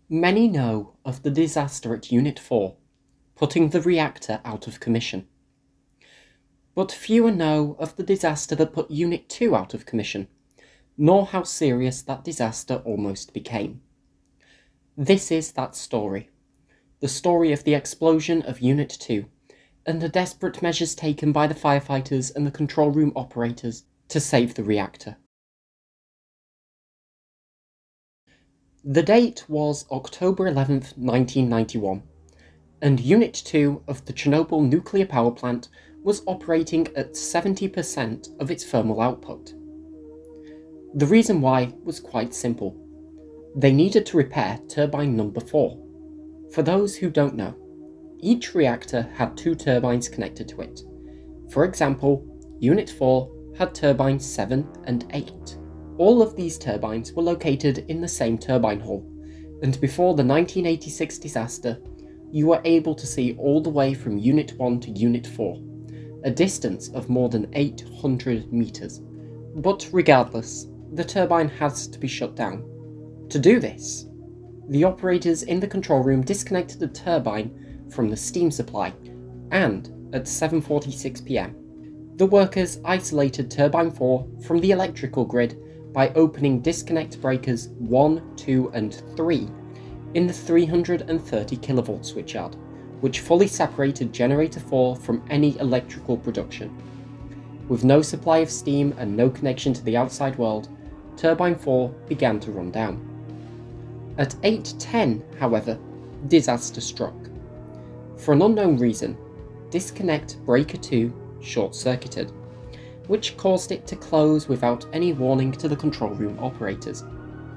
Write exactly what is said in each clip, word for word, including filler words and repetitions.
Many know of the disaster at Unit four, putting the reactor out of commission. But fewer know of the disaster that put Unit two out of commission, nor how serious that disaster almost became. This is that story. The story of the explosion of Unit two, and the desperate measures taken by the firefighters and the control room operators to save the reactor. The date was October eleventh, nineteen ninety-one, and Unit two of the Chernobyl nuclear power plant was operating at seventy percent of its thermal output. The reason why was quite simple. They needed to repair turbine number four. For those who don't know, each reactor had two turbines connected to it. For example, Unit four had turbines seven and eight. All of these turbines were located in the same turbine hall, and before the nineteen eighty-six disaster, you were able to see all the way from Unit one to Unit four, a distance of more than eight hundred meters. But regardless, the turbine has to be shut down. To do this, the operators in the control room disconnected the turbine from the steam supply, and at seven forty-six p m, the workers isolated turbine four from the electrical grid by opening disconnect breakers one, two and three in the three hundred thirty kilovolt switchyard, which fully separated generator four from any electrical production. With no supply of steam and no connection to the outside world, turbine four began to run down. At eight ten, however, disaster struck. For an unknown reason, disconnect breaker two short-circuited, which caused it to close without any warning to the control room operators.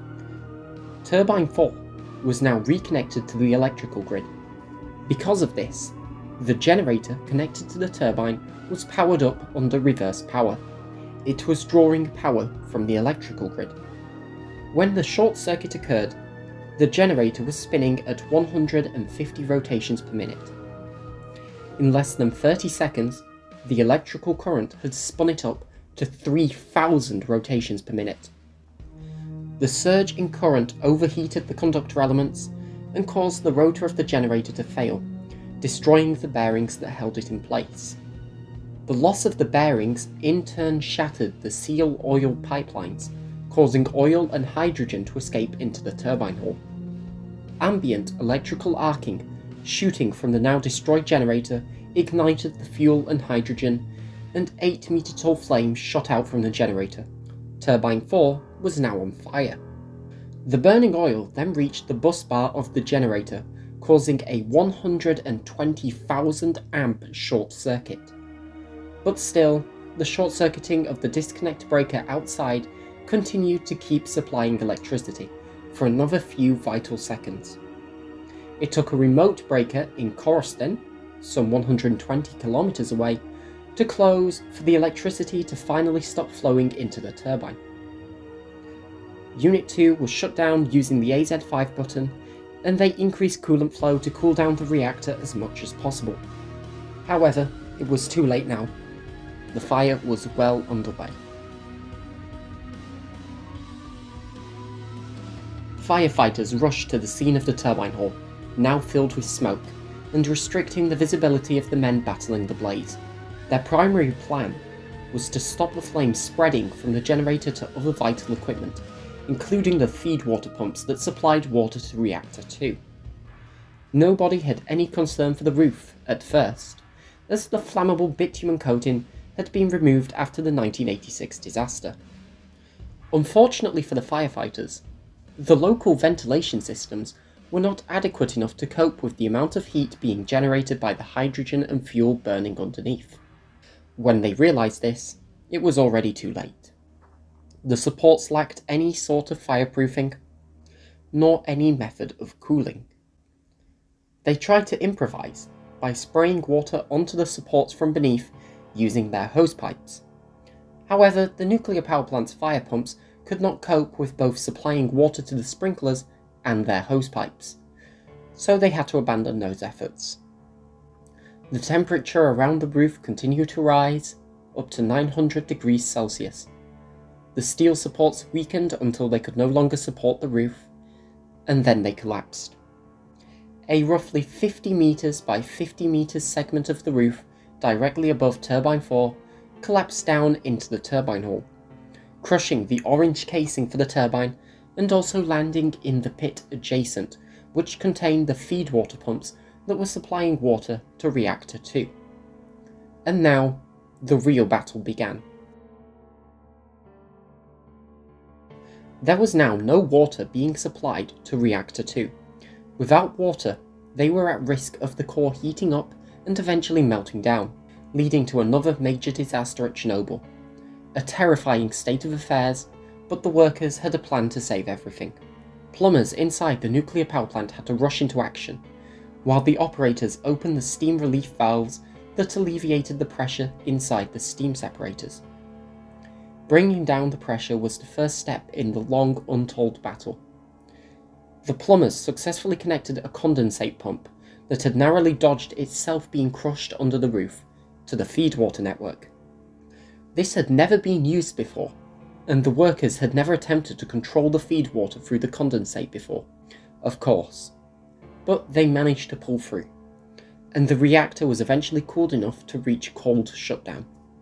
Turbine four was now reconnected to the electrical grid. Because of this, the generator connected to the turbine was powered up under reverse power. It was drawing power from the electrical grid. When the short circuit occurred, the generator was spinning at one hundred fifty rotations per minute. In less than thirty seconds, the electrical current had spun it up to three thousand rotations per minute. The surge in current overheated the conductor elements and caused the rotor of the generator to fail, destroying the bearings that held it in place. The loss of the bearings in turn shattered the seal oil pipelines, causing oil and hydrogen to escape into the turbine hall. Ambient electrical arcing shooting from the now destroyed generator ignited the fuel and hydrogen, and eight meter tall flames shot out from the generator. Turbine four was now on fire. The burning oil then reached the bus bar of the generator, causing a one hundred twenty thousand amp short circuit. But still, the short circuiting of the disconnect breaker outside continued to keep supplying electricity for another few vital seconds. It took a remote breaker in Korostin, some one hundred twenty kilometers away, to close for the electricity to finally stop flowing into the turbine. Unit two was shut down using the A Z five button, and they increased coolant flow to cool down the reactor as much as possible. However, it was too late now. The fire was well underway. Firefighters rushed to the scene of the turbine hall, now filled with smoke, and restricting the visibility of the men battling the blaze. Their primary plan was to stop the flames spreading from the generator to other vital equipment, including the feed water pumps that supplied water to reactor two. Nobody had any concern for the roof at first, as the flammable bitumen coating had been removed after the nineteen eighty-six disaster. Unfortunately for the firefighters, the local ventilation systems were not adequate enough to cope with the amount of heat being generated by the hydrogen and fuel burning underneath. When they realised this, it was already too late. The supports lacked any sort of fireproofing, nor any method of cooling. They tried to improvise by spraying water onto the supports from beneath using their hose pipes. However, the nuclear power plant's fire pumps could not cope with both supplying water to the sprinklers and their hose pipes, so they had to abandon those efforts. The temperature around the roof continued to rise, up to nine hundred degrees Celsius. The steel supports weakened until they could no longer support the roof, and then they collapsed. A roughly fifty meters by fifty meters segment of the roof directly above Turbine four collapsed down into the turbine hall, crushing the orange casing for the turbine and also landing in the pit adjacent, which contained the feed water pumps that were supplying water to reactor two. And now, the real battle began. There was now no water being supplied to reactor two. Without water, they were at risk of the core heating up and eventually melting down, leading to another major disaster at Chernobyl. A terrifying state of affairs, but the workers had a plan to save everything. Plumbers inside the nuclear power plant had to rush into action, while the operators opened the steam relief valves that alleviated the pressure inside the steam separators. Bringing down the pressure was the first step in the long, untold battle. The plumbers successfully connected a condensate pump that had narrowly dodged itself being crushed under the roof to the feed water network. This had never been used before, and the workers had never attempted to control the feed water through the condensate before, of course. But they managed to pull through, and the reactor was eventually cooled enough to reach cold shutdown.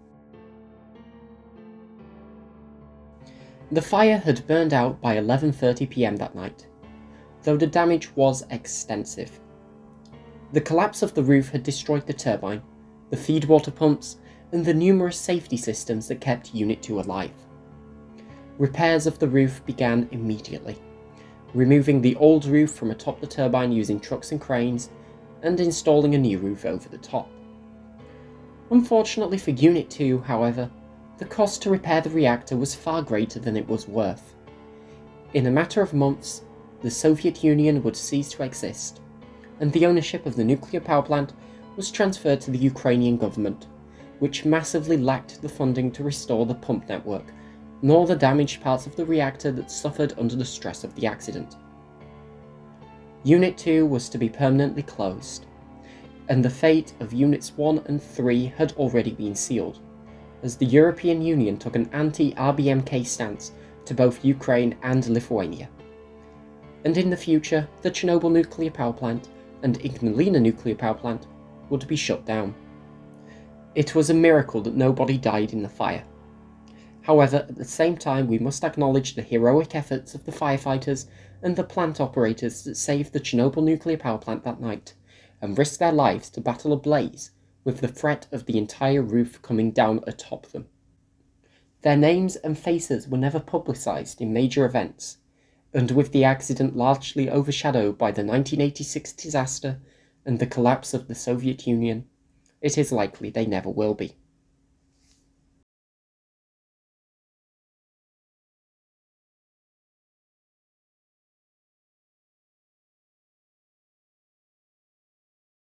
The fire had burned out by eleven thirty p m that night, though the damage was extensive. The collapse of the roof had destroyed the turbine, the feed water pumps, and the numerous safety systems that kept Unit two alive. Repairs of the roof began immediately, removing the old roof from atop the turbine using trucks and cranes, and installing a new roof over the top. Unfortunately for Unit two, however, the cost to repair the reactor was far greater than it was worth. In a matter of months, the Soviet Union would cease to exist, and the ownership of the nuclear power plant was transferred to the Ukrainian government, which massively lacked the funding to restore the pump network, nor the damaged parts of the reactor that suffered under the stress of the accident. Unit two was to be permanently closed, and the fate of Units one and three had already been sealed, as the European Union took an anti-R B M K stance to both Ukraine and Lithuania. And in the future, the Chernobyl nuclear power plant and Ignalina nuclear power plant would be shut down. It was a miracle that nobody died in the fire. However, at the same time, we must acknowledge the heroic efforts of the firefighters and the plant operators that saved the Chernobyl nuclear power plant that night, and risked their lives to battle a blaze with the threat of the entire roof coming down atop them. Their names and faces were never publicised in major events, and with the accident largely overshadowed by the nineteen eighty-six disaster and the collapse of the Soviet Union, it is likely they never will be.